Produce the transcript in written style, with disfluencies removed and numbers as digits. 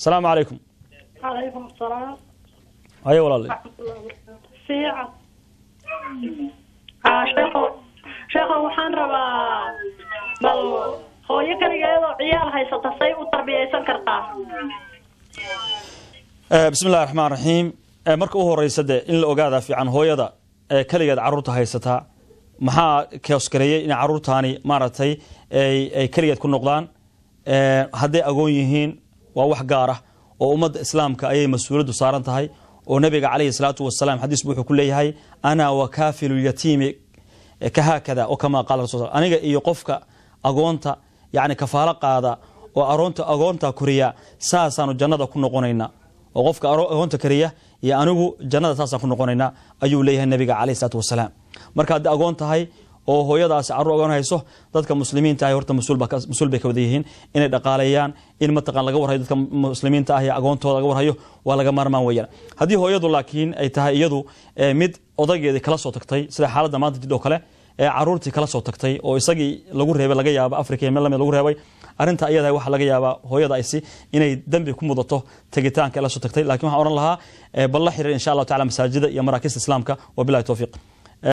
السلام عليكم. عليكم السلام. أيوة والله. سيعة. شيخ وحان ربا بل هو يكري عيال هاي ستصي وتربية سنكرتا. بسم الله الرحمن الرحيم. marka u horeysade in la ogaada fiican hooyada kaligeed caruurta haysata maxaa kaoskareyay in caruurtaani maaragtay ay kaligeed ku noqdaan hadday agoon yihiin waa wax gaar ah oo ummadda islaamka ayay mas'uuliyadu saaran tahay oo nabiga calayhi salaatu wasalaam xadiis wuxuu ku leeyahay ana wa kaafilul yatiimi kahakada oo kama qaal rasuul aniga iyo qofka agoonta yani kafaala qaada oo agoonta kuriya saasaanu jannada ku noqonaynaa oo qofka agoonta kariya iyo anigu jannada saasaan ku noqonaynaa ayuu leeyahay nabiga calayhi salaatu wasalaam marka hadda agoon tahay oo hooyadaas caruur agoon hayso dadka muslimiinta ah horta mas'uul bay ka wada yihiin inay dhaqaaleeyaan in mataqaan laga warhayo dadka muslimiinta ah ee agoontooda laga warhayo waa laga maarmaan weeyaan haddii hooyadu laakiin ay tahay iyadu mid odageedii kala soo tagtay sida xaaladda maanta jidoo kale caruurtii kala soo tagtay oo isagii lagu reebay laga yaabo Afrika meel lamid lagu reebay arinta iyada waxa laga yaabaa hooyada aysi inay dambi ku mudato tagitaanka la soo tagtay laakiin waxa oran lahaa bal la xiriir insha Allah taala masaajida iyo maraakiista islaamka wa billahi tawfiiq